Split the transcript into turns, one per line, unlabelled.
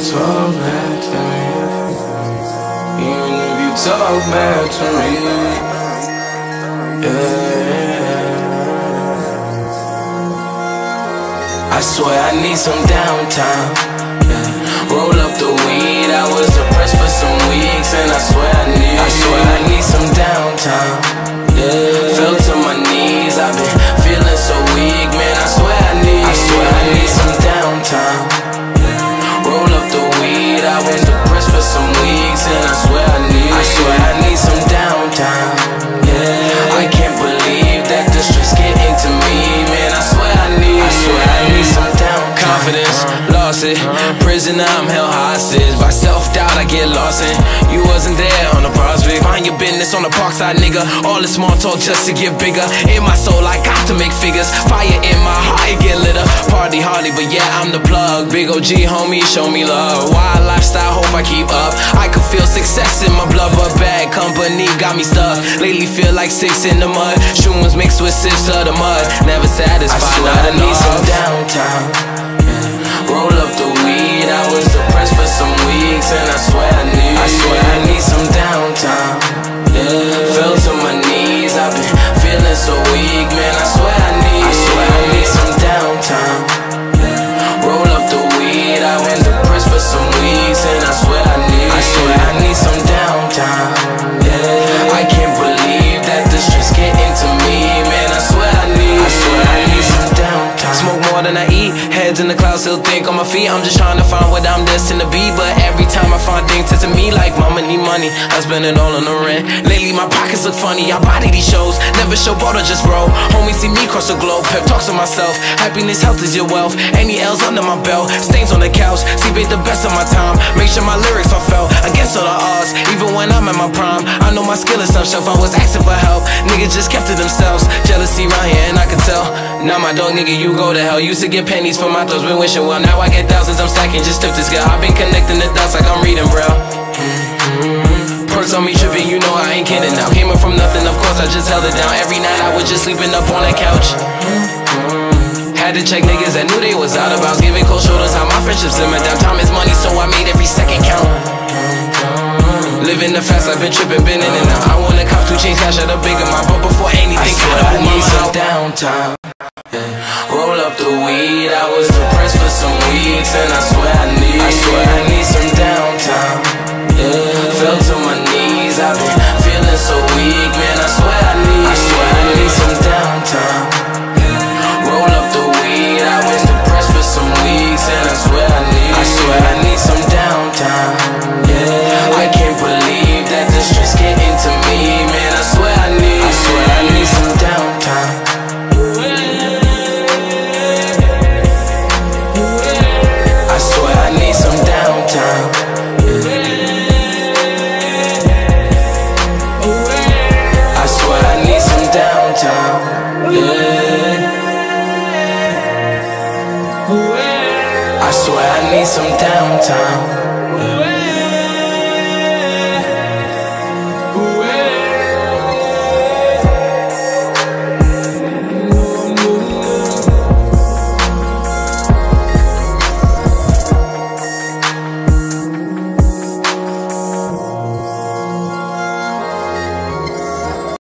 talk back to me, even if you talk back to me, yeah. I swear I need some downtime, yeah. Roll up the weed, I was depressed for some weeks, and I swear I need some downtime, yeah. Fell to my knees, I've been feeling so weak, man. I swear I need some downtime. Roll up the weed, I was depressed for some weeks, and I swear I need some downtime, yeah. I can't believe that the stress getting to me, man. I swear I need some downtime.
Confidence, lost it. Prisoner, I'm held hostage. By self-doubt, I get lost in. You wasn't there on the prospect. Mind your business on the park side, nigga. All this small talk just to get bigger. In my soul, I got to make figures. Fire in my heart, it get lit up. Party hardy, but yeah, I'm the plug. Big OG, homie, show me love. Wild lifestyle, hope I keep up. I could feel success in my blood, but bad company got me stuck. Lately feel like 6 in the mud. Shrooms mixed with sips of the mud. Never satisfied, not
I need some downtime, yeah. Roll up the weed, I was depressed for some weeks, and I swear I need some downtime, yeah. Fell to my knees, I've been feeling so weak, man. I swear I need some downtime, yeah. Roll up the weed, I was depressed for some weeks, and I swear I need some downtime, yeah. I can't believe that the stress getting to me, man. I swear I need some downtime.
Smoke more than I eat, heads in the clouds, still think on my feet. I'm just trying to find what I'm destined to be, but every time I find things to me like mama need money, I spend it all on the rent. Lately my pockets look funny, I body these shows, never show or just roll. Homies see me cross the globe, pep talks to myself. Happiness, health is your wealth. Any L's under my belt, stains on the couch. See, babe, the best of my time. Make sure my lyrics are felt against all the odds. Even when I'm at my prime, I know my skill is top shelf. I was asking for help, niggas just kept to themselves. Jealousy right here and I could tell. Now my dog, nigga, you go to hell. Used to get pennies for my thoughts, been wishing well. Now I get thousands, I'm stacking, just tip this girl. I've been connecting the dots like I'm reading braille. Perks on me tripping, you know I ain't kidding now. Came up from nothing, of course I just held it down. Every night I was just sleeping up on that couch. Had to check niggas that knew they was out of bounds. Giving cold shoulders, how my friendships simmer down. Time is money, so I made every second count. Living the fast, I've been tripping, been in and out. I want a cop to change cash at a big amount, but before anything,
I need some downtime, yeah. Roll up the weed, I was depressed for some weeks, and I swear I need some downtime, yeah. Fell to my knees, I've been feeling so weak, man. I swear I need some downtime, yeah. Roll up the weed, I was depressed for some weeks, and I swear I need some downtime, yeah. I can't believe that the stress getting to me, man. I swear I need some downtime. I swear I need some downtime, yeah. I swear I need some downtime, yeah. I swear I need some downtime.